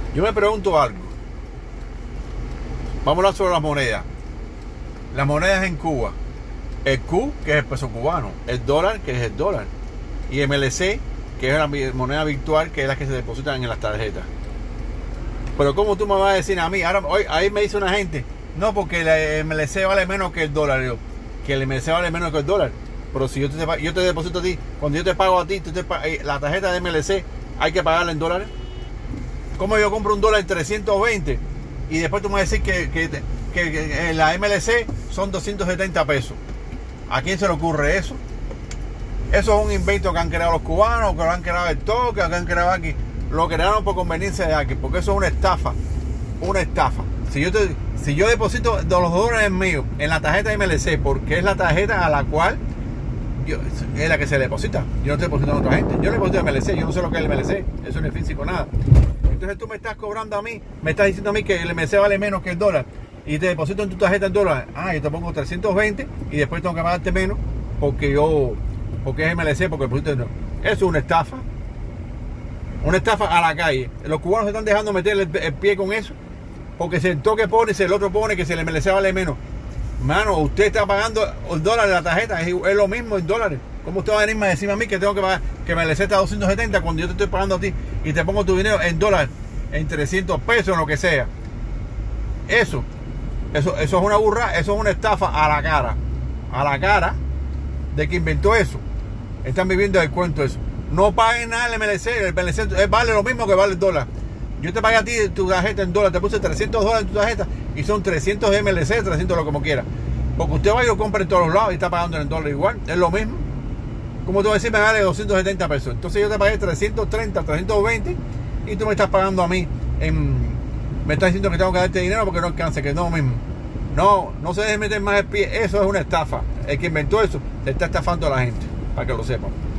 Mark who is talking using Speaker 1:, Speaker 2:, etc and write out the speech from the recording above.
Speaker 1: Yo me pregunto algo. Vamos a hablar sobre las monedas. Las monedas en Cuba. El Q, que es el peso cubano. El dólar, que es el dólar. Y MLC, que es la moneda virtual, que es la que se depositan en las tarjetas. Pero ¿cómo tú me vas a decir a mí? Ahora, hoy, ahí me dice una gente, no, porque el MLC vale menos que el dólar. Yo, que el MLC vale menos que el dólar. Pero si yo te deposito a ti, cuando yo te pago a ti, la tarjeta de MLC hay que pagarla en dólares. ¿Cómo yo compro un dólar en 320 y después tú me vas a decir que la MLC son 270 pesos? ¿A quién se le ocurre eso? Eso es un invento que han creado los cubanos, que lo han creado el toque, que han creado aquí. Lo crearon por conveniencia de aquí, porque eso es una estafa. Una estafa. Si yo deposito los dólares míos en la tarjeta de MLC, porque es la tarjeta a la cual es la que se deposita. Yo no estoy depositando a otra gente. Yo le deposito a MLC, yo no sé lo que es el MLC. Eso no es físico, nada. Entonces tú me estás cobrando a mí, me estás diciendo a mí que el MLC vale menos que el dólar y te deposito en tu tarjeta en dólares. Ah, yo te pongo 320 y después tengo que pagarte menos porque es MLC, porque no. Eso es una estafa. Una estafa a la calle. Los cubanos se están dejando meter el pie con eso, porque si el toque pone, si el otro pone que si el MLC vale menos. Mano, usted está pagando el dólar de la tarjeta, es lo mismo en dólares. ¿Cómo usted va a venirme a decirme a mí que tengo que pagar, que MLC está a 270 cuando yo te estoy pagando a ti y te pongo tu dinero en dólares, en 300 pesos, en lo que sea? Eso es una burra, eso es una estafa a la cara de que inventó eso. Están viviendo el cuento eso. No paguen nada el MLC vale lo mismo que vale el dólar. Yo te pagué a ti tu tarjeta en dólar, te puse 300 dólares en tu tarjeta y son 300 de MLC, 300 lo como quiera. Porque usted va y lo compra en todos los lados y está pagando en dólar igual, es lo mismo. Como tú vas a decir, me vale 270 pesos. Entonces yo te pagué 330, 320 y tú me estás pagando a mí. Me estás diciendo que tengo que darte dinero porque no alcance, que no lo mismo. No se deje meter más el pie, eso es una estafa. El que inventó eso, se está estafando a la gente, para que lo sepan.